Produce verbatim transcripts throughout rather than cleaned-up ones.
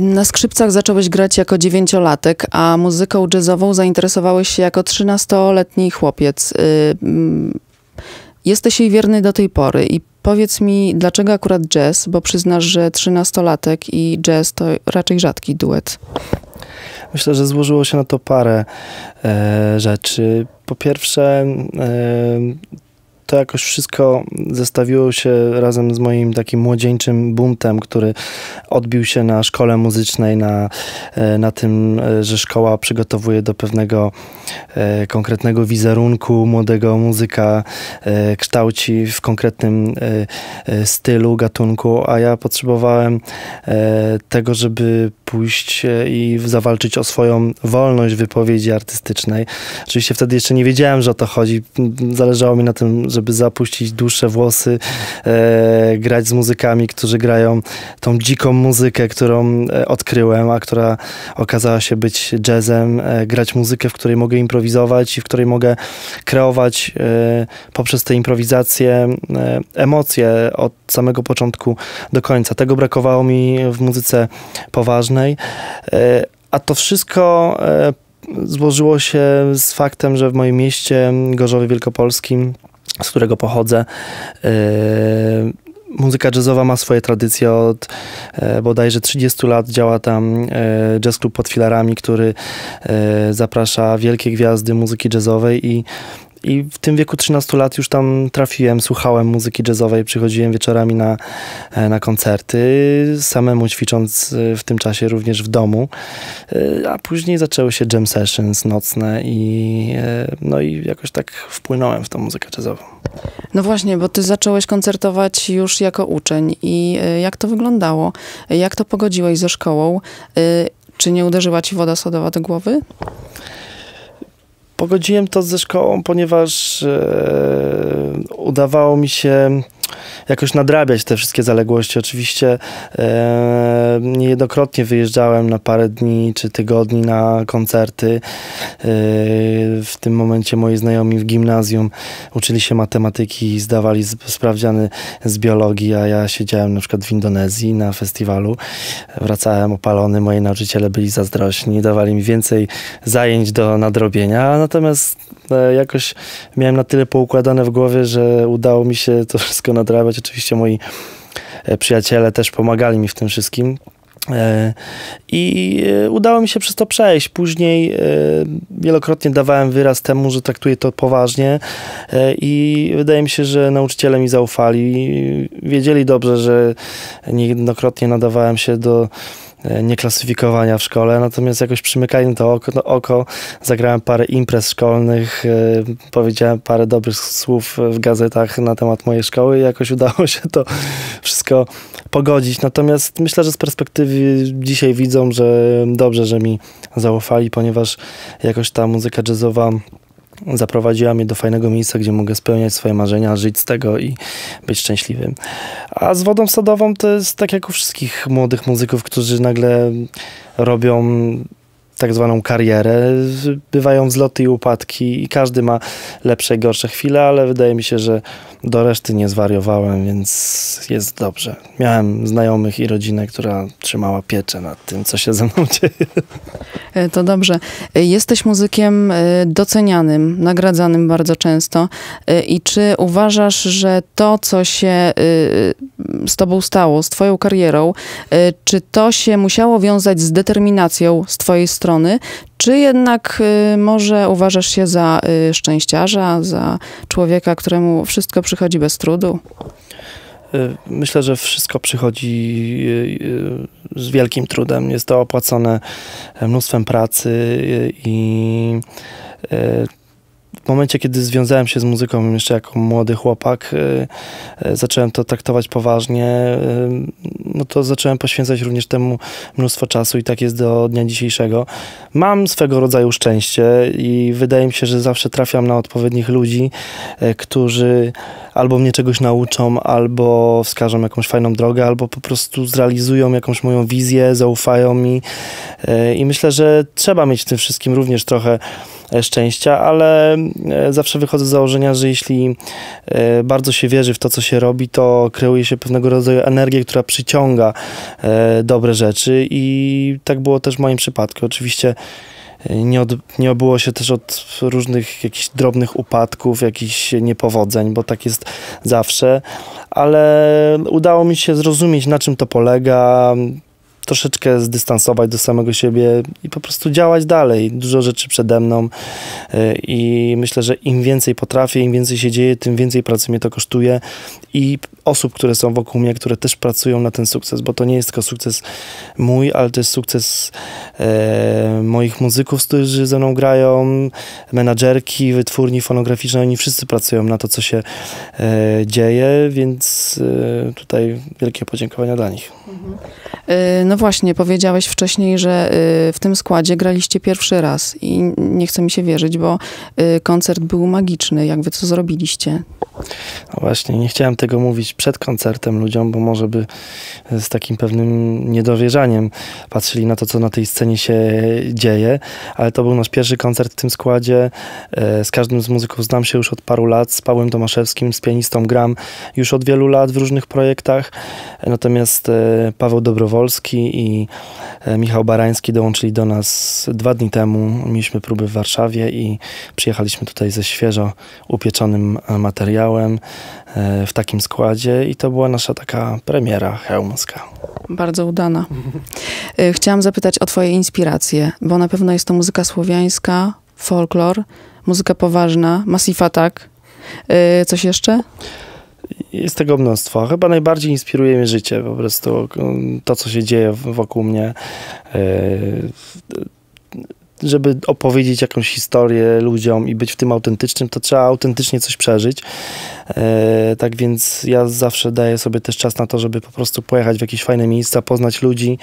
Na skrzypcach zacząłeś grać jako dziewięciolatek, a muzyką jazzową zainteresowałeś się jako trzynastoletni chłopiec. Jesteś jej wierny do tej pory i powiedz mi, dlaczego akurat jazz, bo przyznasz, że trzynastolatek i jazz to raczej rzadki duet. Myślę, że złożyło się na to parę e, rzeczy. Po pierwsze, e, to jakoś wszystko zestawiło się razem z moim takim młodzieńczym buntem, który odbił się na szkole muzycznej, na, na tym, że szkoła przygotowuje do pewnego e, konkretnego wizerunku młodego muzyka, e, kształci w konkretnym e, stylu, gatunku, a ja potrzebowałem e, tego, żeby pójść i zawalczyć o swoją wolność wypowiedzi artystycznej. Oczywiście wtedy jeszcze nie wiedziałem, że o to chodzi. Zależało mi na tym, żeby zapuścić dłuższe włosy, e, grać z muzykami, którzy grają tą dziką muzykę, którą e, odkryłem, a która okazała się być jazzem. E, grać muzykę, w której mogę improwizować i w której mogę kreować e, poprzez te improwizacje e, emocje od samego początku do końca. Tego brakowało mi w muzyce poważnej. A to wszystko złożyło się z faktem, że w moim mieście, Gorzowie Wielkopolskim, z którego pochodzę, muzyka jazzowa ma swoje tradycje. Od bodajże trzydziestu lat działa tam jazz klub pod filarami, który zaprasza wielkie gwiazdy muzyki jazzowej i I w tym wieku trzynastu lat już tam trafiłem, słuchałem muzyki jazzowej, przychodziłem wieczorami na, na koncerty, samemu ćwicząc w tym czasie również w domu, a później zaczęły się jam sessions nocne i, no i jakoś tak wpłynąłem w tą muzykę jazzową. No właśnie, bo ty zacząłeś koncertować już jako uczeń i jak to wyglądało? Jak to pogodziłeś ze szkołą? Czy nie uderzyła ci woda sodowa do głowy? Pogodziłem to ze szkołą, ponieważ e, udawało mi się jakoś nadrabiać te wszystkie zaległości. Oczywiście e, niejednokrotnie wyjeżdżałem na parę dni czy tygodni na koncerty. E, w tym momencie moi znajomi w gimnazjum uczyli się matematyki i zdawali sprawdziany z biologii, a ja siedziałem na przykład w Indonezji na festiwalu. Wracałem opalony, moi nauczyciele byli zazdrośni, dawali mi więcej zajęć do nadrobienia, natomiast e, jakoś miałem na tyle poukładane w głowie, że udało mi się to wszystko nadrabiać. Oczywiście moi przyjaciele też pomagali mi w tym wszystkim. I udało mi się przez to przejść. Później wielokrotnie dawałem wyraz temu, że traktuję to poważnie i wydaje mi się, że nauczyciele mi zaufali. Wiedzieli dobrze, że niejednokrotnie nadawałem się do nieklasyfikowania w szkole, natomiast jakoś przymykali na to oko, no oko, zagrałem parę imprez szkolnych, e, powiedziałem parę dobrych słów w gazetach na temat mojej szkoły i jakoś udało się to wszystko pogodzić. Natomiast myślę, że z perspektywy dzisiaj widzą, że dobrze, że mi zaufali, ponieważ jakoś ta muzyka jazzowa zaprowadziła mnie do fajnego miejsca, gdzie mogę spełniać swoje marzenia, żyć z tego i być szczęśliwym. A z wodą sodową to jest tak jak u wszystkich młodych muzyków, którzy nagle robią tak zwaną karierę. Bywają wzloty i upadki i każdy ma lepsze i gorsze chwile, ale wydaje mi się, że do reszty nie zwariowałem, więc jest dobrze. Miałem znajomych i rodzinę, która trzymała pieczę nad tym, co się ze mną dzieje. To dobrze. Jesteś muzykiem docenianym, nagradzanym bardzo często. I czy uważasz, że to, co się z tobą stało, z twoją karierą, czy to się musiało wiązać z determinacją z twojej strony, czy jednak y, może uważasz się za y, szczęściarza, za człowieka, któremu wszystko przychodzi bez trudu? Myślę, że wszystko przychodzi z wielkim trudem. Jest to opłacone mnóstwem pracy i w momencie, kiedy związałem się z muzyką jeszcze jako młody chłopak, y, y, zacząłem to traktować poważnie, y, no to zacząłem poświęcać również temu mnóstwo czasu i tak jest do dnia dzisiejszego. Mam swego rodzaju szczęście i wydaje mi się, że zawsze trafiam na odpowiednich ludzi, y, którzy albo mnie czegoś nauczą, albo wskażą jakąś fajną drogę, albo po prostu zrealizują jakąś moją wizję, zaufają mi I myślę, że trzeba mieć w tym wszystkim również trochę szczęścia, ale zawsze wychodzę z założenia, że jeśli bardzo się wierzy w to, co się robi, to kreuje się pewnego rodzaju energię, która przyciąga dobre rzeczy i tak było też w moim przypadku. Oczywiście nie, od, nie obyło się też od różnych jakichś drobnych upadków, jakichś niepowodzeń, bo tak jest zawsze, ale udało mi się zrozumieć, na czym to polega, troszeczkę zdystansować do samego siebie i po prostu działać dalej. Dużo rzeczy przede mną i myślę, że im więcej potrafię, im więcej się dzieje, tym więcej pracy mnie to kosztuje i osób, które są wokół mnie, które też pracują na ten sukces, bo to nie jest tylko sukces mój, ale to jest sukces e, moich muzyków, którzy ze mną grają, menadżerki, wytwórni fonograficzne, oni wszyscy pracują na to, co się e, dzieje, więc e, tutaj wielkie podziękowania dla nich. Mhm. No właśnie, powiedziałeś wcześniej, że w tym składzie graliście pierwszy raz i nie chce mi się wierzyć, bo koncert był magiczny. Jak wy to zrobiliście? No właśnie, nie chciałem tego mówić przed koncertem ludziom, bo może by z takim pewnym niedowierzaniem patrzyli na to, co na tej scenie się dzieje, ale to był nasz pierwszy koncert w tym składzie. Z każdym z muzyków znam się już od paru lat, z Pawłem Tomaszewskim, z pianistą gram już od wielu lat w różnych projektach, natomiast Paweł Dobrowolski i Michał Barański dołączyli do nas dwa dni temu. Mieliśmy próby w Warszawie i przyjechaliśmy tutaj ze świeżo upieczonym materiałem w takim składzie i to była nasza taka premiera chełmska. Bardzo udana. Chciałam zapytać o twoje inspiracje, bo na pewno jest to muzyka słowiańska, folklor, muzyka poważna, Massive Attack. Coś jeszcze? Jest tego mnóstwo. Chyba najbardziej inspiruje mnie życie, po prostu to, co się dzieje wokół mnie. Żeby opowiedzieć jakąś historię ludziom i być w tym autentycznym, to trzeba autentycznie coś przeżyć. Tak więc ja zawsze daję sobie też czas na to, żeby po prostu pojechać w jakieś fajne miejsca, poznać ludzi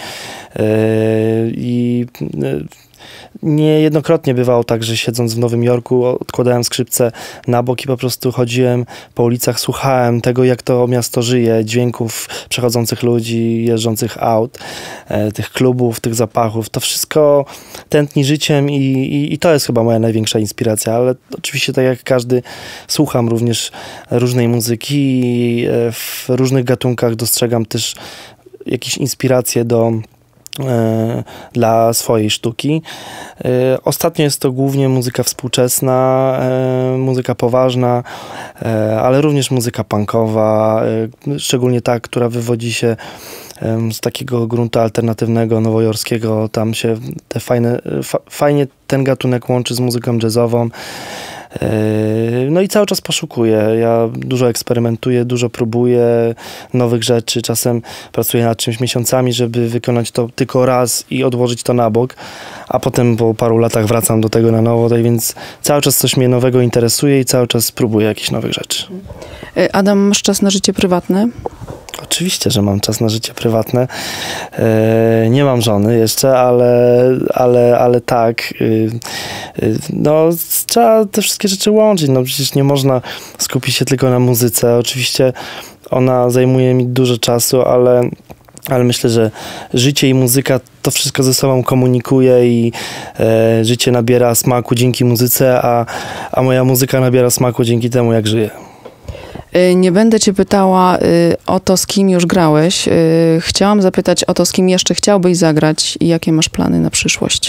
i niejednokrotnie bywało tak, że siedząc w Nowym Jorku odkładałem skrzypce na bok i po prostu chodziłem po ulicach, słuchałem tego, jak to miasto żyje, dźwięków przechodzących ludzi, jeżdżących aut, e, tych klubów, tych zapachów. To wszystko tętni życiem i, i, i to jest chyba moja największa inspiracja, ale oczywiście tak jak każdy słucham również różnej muzyki i w różnych gatunkach dostrzegam też jakieś inspiracje do dla swojej sztuki. Ostatnio jest to głównie muzyka współczesna, muzyka poważna, ale również muzyka punkowa, szczególnie ta, która wywodzi się z takiego gruntu alternatywnego, nowojorskiego. Tam się te fajne, fa, fajnie ten gatunek łączy z muzyką jazzową. No i cały czas poszukuję. Ja dużo eksperymentuję, dużo próbuję nowych rzeczy. Czasem pracuję nad czymś miesiącami, żeby wykonać to tylko raz i odłożyć to na bok, a potem po paru latach wracam do tego na nowo. Tak więc cały czas coś mnie nowego interesuje i cały czas próbuję jakichś nowych rzeczy. Adam, masz czas na życie prywatne? Oczywiście, że mam czas na życie prywatne. E, nie mam żony jeszcze, ale, ale, ale tak. E, no, trzeba te wszystkie rzeczy łączyć. No przecież nie można skupić się tylko na muzyce. Oczywiście ona zajmuje mi dużo czasu, ale, ale myślę, że życie i muzyka to wszystko ze sobą komunikuje i e, życie nabiera smaku dzięki muzyce, a, a moja muzyka nabiera smaku dzięki temu, jak żyję. Nie będę cię pytała o to, z kim już grałeś. Chciałam zapytać o to, z kim jeszcze chciałbyś zagrać i jakie masz plany na przyszłość.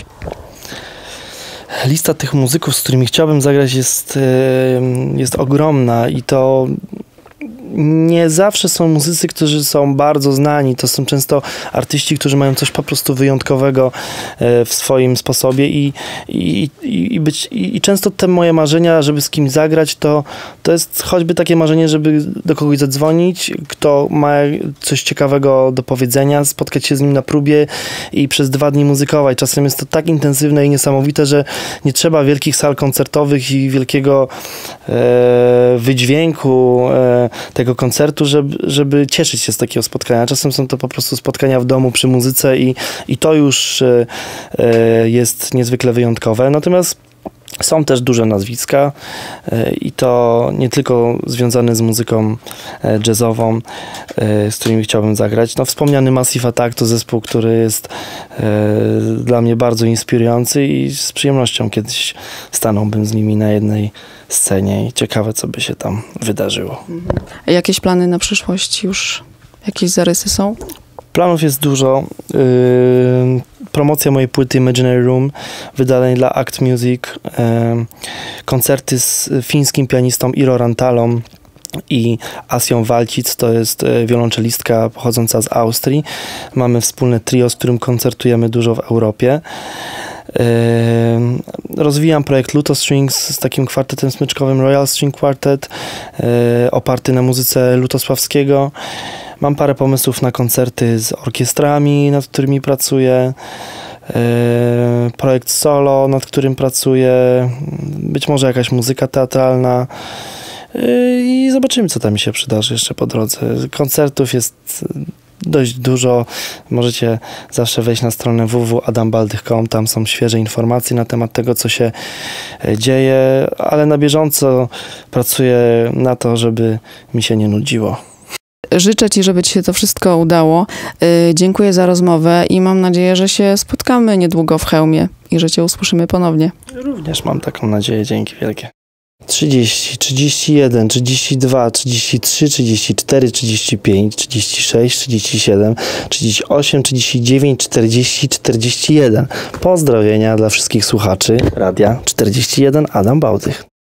Lista tych muzyków, z którymi chciałbym zagrać jest, jest ogromna i to nie zawsze są muzycy, którzy są bardzo znani. To są często artyści, którzy mają coś po prostu wyjątkowego w swoim sposobie i, i, i, być, i, i często te moje marzenia, żeby z kimś zagrać, to, to jest choćby takie marzenie, żeby do kogoś zadzwonić, kto ma coś ciekawego do powiedzenia, spotkać się z nim na próbie i przez dwa dni muzykować. Czasem jest to tak intensywne i niesamowite, że nie trzeba wielkich sal koncertowych i wielkiego e, wydźwięku e, tego koncertu, żeby, żeby cieszyć się z takiego spotkania. Czasem są to po prostu spotkania w domu przy muzyce i, i to już e, jest niezwykle wyjątkowe. Natomiast Są też duże nazwiska i to nie tylko związane z muzyką jazzową, z którymi chciałbym zagrać. No, wspomniany Massive Attack to zespół, który jest dla mnie bardzo inspirujący i z przyjemnością kiedyś stanąłbym z nimi na jednej scenie i ciekawe, co by się tam wydarzyło. A jakieś plany na przyszłość już? Jakieś zarysy są? Planów jest dużo. Yy, promocja mojej płyty Imaginary Room, wydane dla Act Music, yy, koncerty z fińskim pianistą Iro Rantalą i Asją Walcic, to jest wiolonczelistka pochodząca z Austrii. Mamy wspólne trio, z którym koncertujemy dużo w Europie. Yy, rozwijam projekt Luto Strings z takim kwartetem smyczkowym Royal String Quartet, yy, oparty na muzyce Lutosławskiego. Mam parę pomysłów na koncerty z orkiestrami, nad którymi pracuję. Yy, projekt solo, nad którym pracuję. Być może jakaś muzyka teatralna. Yy, I zobaczymy, co tam mi się przydarzy jeszcze po drodze. Koncertów jest dość dużo. Możecie zawsze wejść na stronę w w w kropka adam baldych kropka com. Tam są świeże informacje na temat tego, co się dzieje, ale na bieżąco pracuję na to, żeby mi się nie nudziło. Życzę Ci, żeby Ci się to wszystko udało. Yy, dziękuję za rozmowę i mam nadzieję, że się spotkamy niedługo w Chełmie i że Cię usłyszymy ponownie. Również mam taką nadzieję. Dzięki wielkie. trzydzieści, trzydzieści jeden, trzydzieści dwa, trzydzieści trzy, trzydzieści cztery, trzydzieści pięć, trzydzieści sześć, trzydzieści siedem, trzydzieści osiem, trzydzieści dziewięć, czterdzieści, czterdzieści jeden. Pozdrowienia dla wszystkich słuchaczy Radia czterdzieści jeden Adam Bałdych.